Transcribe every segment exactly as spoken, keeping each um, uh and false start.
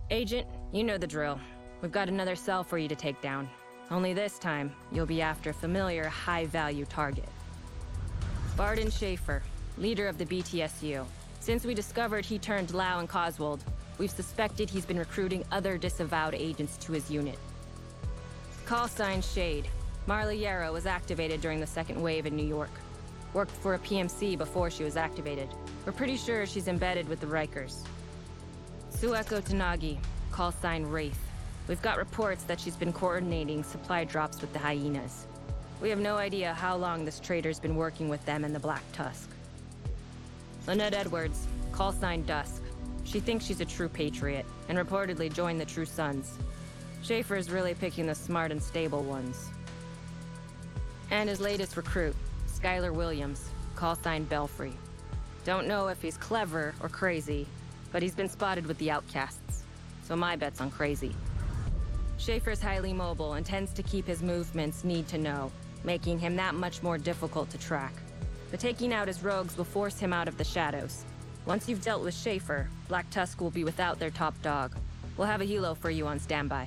Agent, you know the drill. We've got another cell for you to take down. Only this time, you'll be after a familiar, high-value target. Barden Schaefer, leader of the B T S U. Since we discovered he turned Lau and Coswold, we've suspected he's been recruiting other disavowed agents to his unit. Call sign Shade. Marla Yarrow was activated during the second wave in New York. Worked for a P M C before she was activated. We're pretty sure she's embedded with the Rikers. Sueko Tanagi, call sign Wraith. We've got reports that she's been coordinating supply drops with the Hyenas. We have no idea how long this traitor's been working with them and the Black Tusk. Lynette Edwards, call sign Dusk. She thinks she's a true patriot, and reportedly joined the True Sons. Schaefer's really picking the smart and stable ones. And his latest recruit, Skylar Williams, call sign Belfry. Don't know if he's clever or crazy, but he's been spotted with the outcasts, so my bet's on crazy. Schaefer's highly mobile and tends to keep his movements need to know, making him that much more difficult to track. But taking out his rogues will force him out of the shadows. Once you've dealt with Schaefer, Black Tusk will be without their top dog. We'll have a helo for you on standby.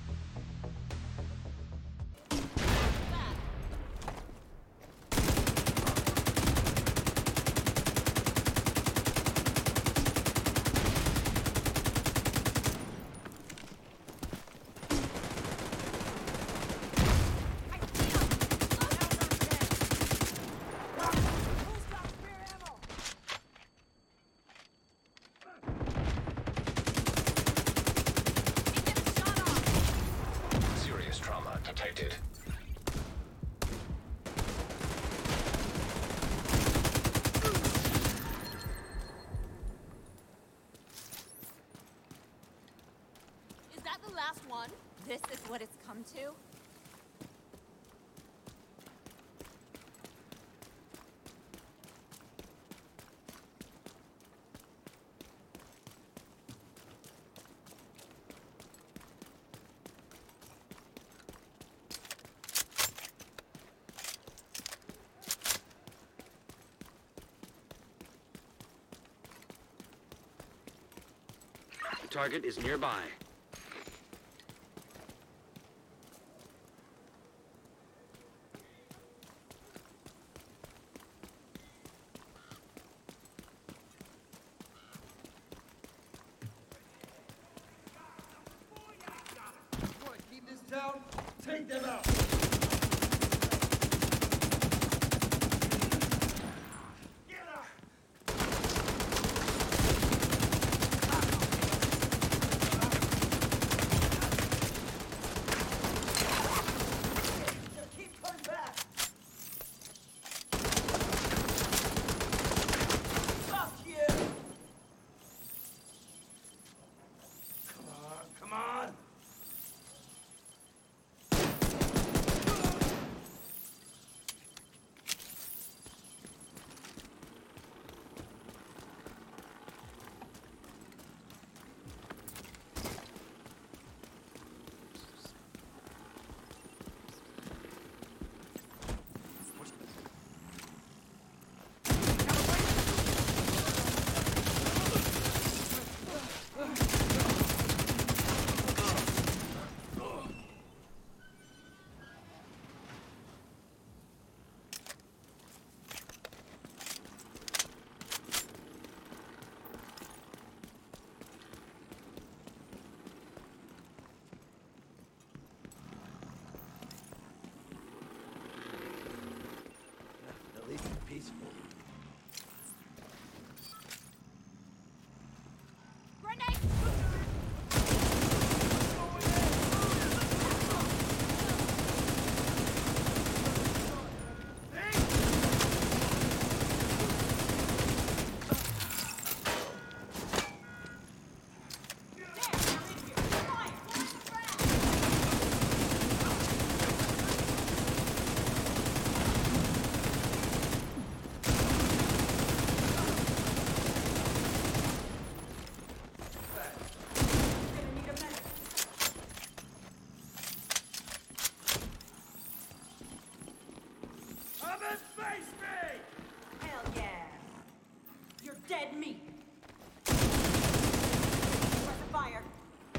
Detected. Is that the last one? This is what it's come to? Target is nearby. Want to keep this down? Take them out! At least it's peaceful. Dead meat. Press fire.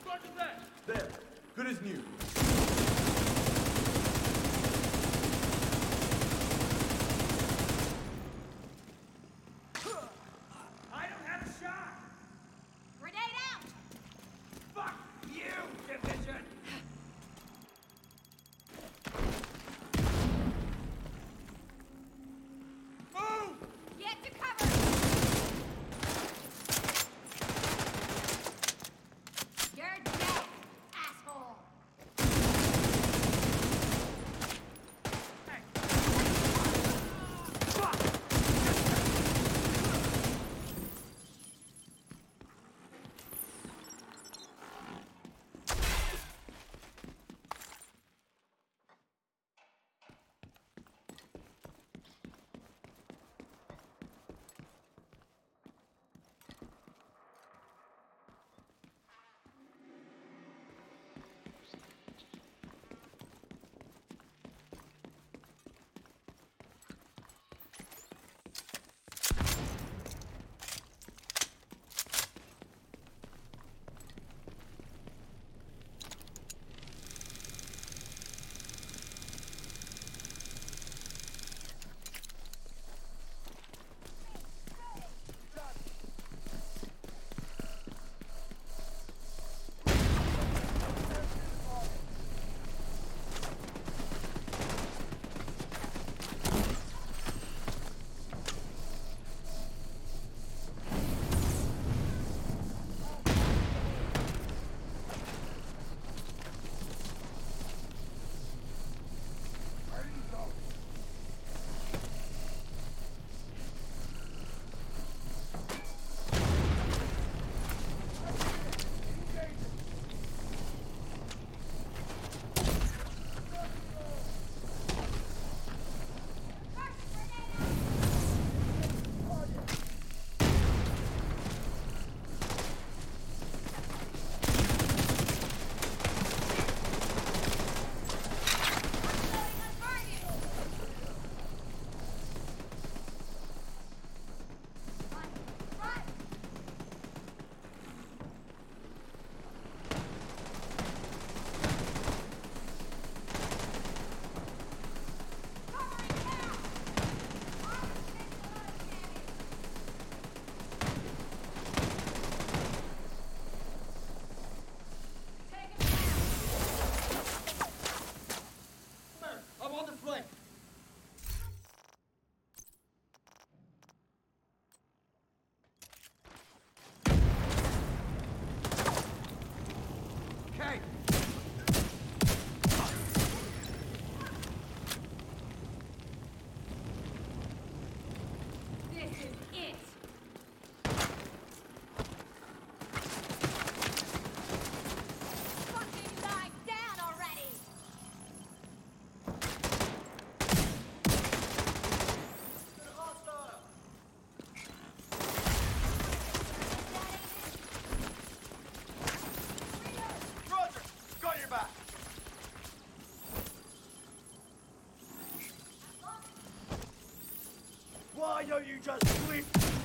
Roger that! There. Good as new. I don't have a shot! Grenade out! Fuck you, Division! Move! Get to cover! You're dead, asshole! I'm on the flank. Okay. This is it! Fucking lie down already! Roger! Got your back! Why don't you just sleep?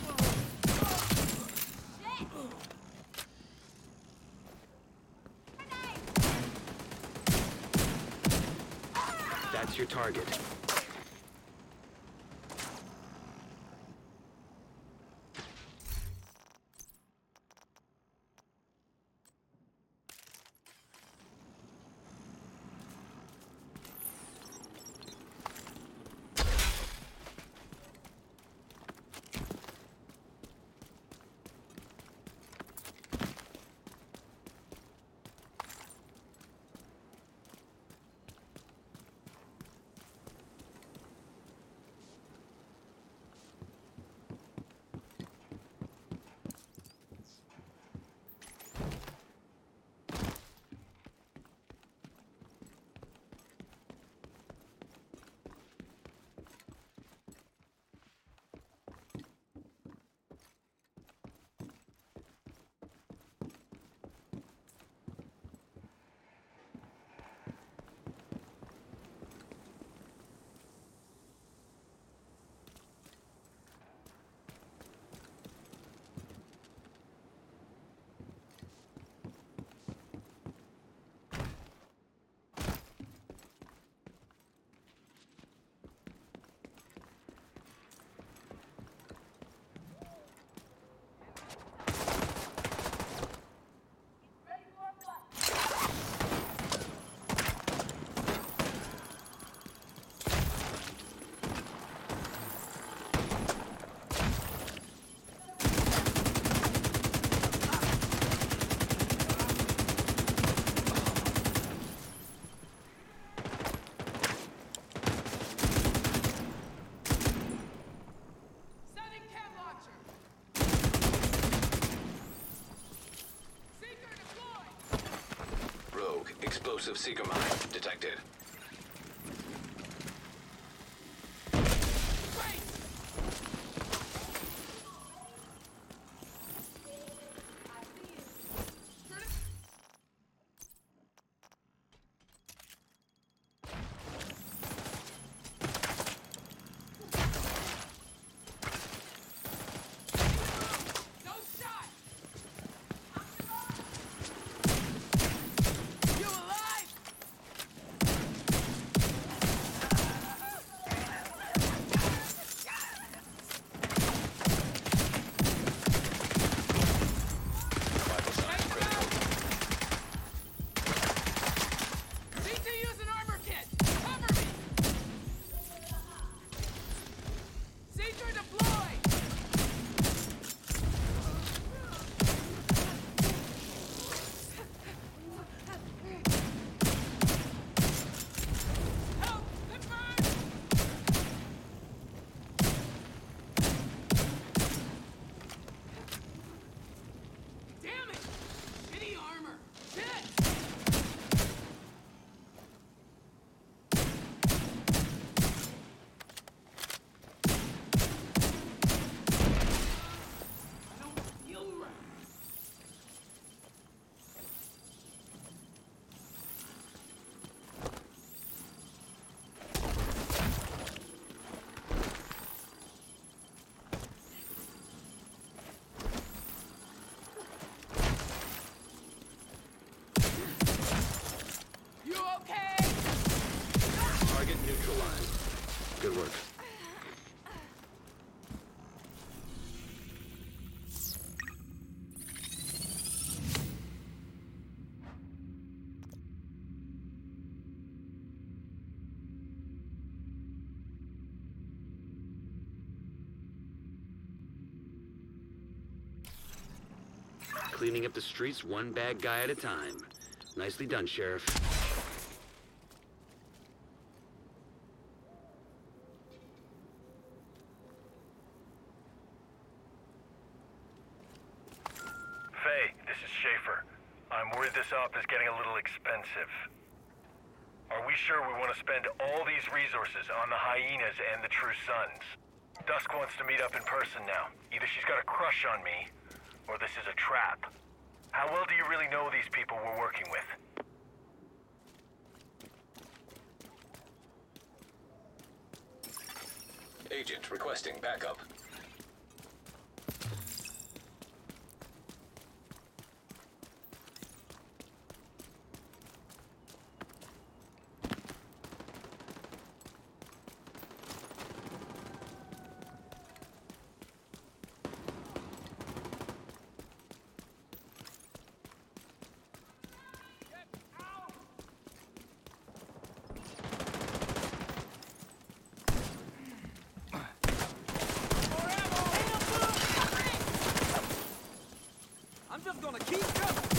Shit! Grenade! That's your target. explosive seeker mine detected. Target neutralized. Good work. Cleaning up the streets one bad guy at a time. Nicely done, Sheriff. Faye, this is Schaefer. I'm worried this op is getting a little expensive. Are we sure we want to spend all these resources on the hyenas and the True Sons? Dusk wants to meet up in person now. Either she's got a crush on me, or this is a trap. How well do you really know these people we're working with? Agent requesting backup. I'm just gonna keep coming.